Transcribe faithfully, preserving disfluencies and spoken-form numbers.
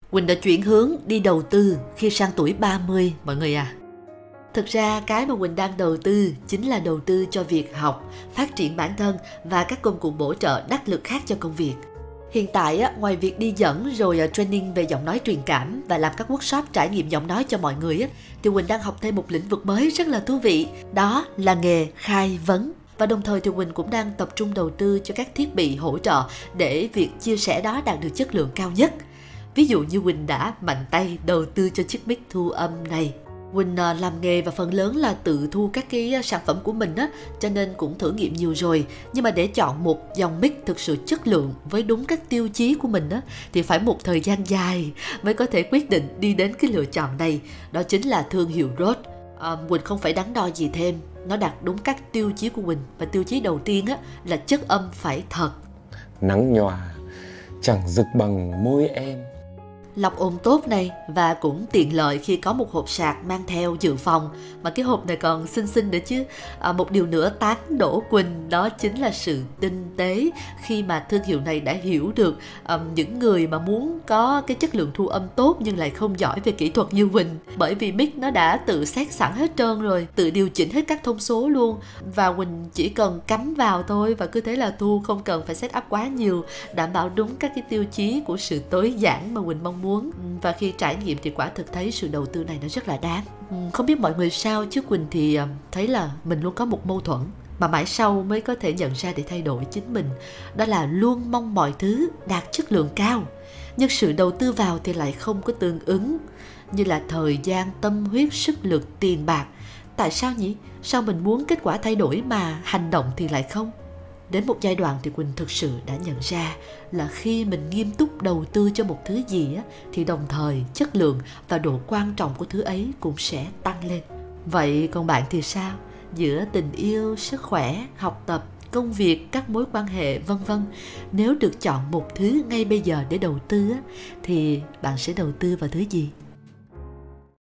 Quỳnh đã chuyển hướng đi đầu tư khi sang tuổi ba mươi mọi người à. Thực ra cái mà Quỳnh đang đầu tư chính là đầu tư cho việc học, phát triển bản thân và các công cụ bổ trợ đắc lực khác cho công việc. Hiện tại, ngoài việc đi dẫn rồi training về giọng nói truyền cảm và làm các workshop trải nghiệm giọng nói cho mọi người, thì Quỳnh đang học thêm một lĩnh vực mới rất là thú vị, đó là nghề khai vấn. Và đồng thời thì Quỳnh cũng đang tập trung đầu tư cho các thiết bị hỗ trợ để việc chia sẻ đó đạt được chất lượng cao nhất. Ví dụ như Quỳnh đã mạnh tay đầu tư cho chiếc mic thu âm này. Quỳnh làm nghề và phần lớn là tự thu các cái sản phẩm của mình á, cho nên cũng thử nghiệm nhiều rồi. Nhưng mà để chọn một dòng mic thực sự chất lượng với đúng các tiêu chí của mình á, thì phải một thời gian dài mới có thể quyết định đi đến cái lựa chọn này. Đó chính là thương hiệu Rode. À, Quỳnh không phải đắn đo gì thêm, nó đạt đúng các tiêu chí của Quỳnh. Và tiêu chí đầu tiên á, là chất âm phải thật. Nắng nhòa chẳng rực bằng môi em. Lọc ồn tốt này, và cũng tiện lợi khi có một hộp sạc mang theo dự phòng. Mà cái hộp này còn xinh xinh nữa chứ. À, một điều nữa tán đổ Quỳnh đó chính là sự tinh tế, khi mà thương hiệu này đã hiểu được um, những người mà muốn có cái chất lượng thu âm tốt nhưng lại không giỏi về kỹ thuật như Quỳnh. Bởi vì mic nó đã tự set sẵn hết trơn rồi, tự điều chỉnh hết các thông số luôn, và Quỳnh chỉ cần cắm vào thôi và cứ thế là thu, không cần phải set up quá nhiều, đảm bảo đúng các cái tiêu chí của sự tối giản mà Quỳnh mong muốn. Và khi trải nghiệm thì quả thực thấy sự đầu tư này nó rất là đáng. Không biết mọi người sao chứ Quỳnh thì thấy là mình luôn có một mâu thuẫn mà mãi sau mới có thể nhận ra để thay đổi chính mình. Đó là luôn mong mọi thứ đạt chất lượng cao, nhưng sự đầu tư vào thì lại không có tương ứng, như là thời gian, tâm huyết, sức lực, tiền bạc. Tại sao nhỉ? Sao mình muốn kết quả thay đổi mà hành động thì lại không? Đến một giai đoạn thì Quỳnh thực sự đã nhận ra là khi mình nghiêm túc đầu tư cho một thứ gì á, thì đồng thời chất lượng và độ quan trọng của thứ ấy cũng sẽ tăng lên. Vậy còn bạn thì sao? Giữa tình yêu, sức khỏe, học tập, công việc, các mối quan hệ vân vân, nếu được chọn một thứ ngay bây giờ để đầu tư á, thì bạn sẽ đầu tư vào thứ gì?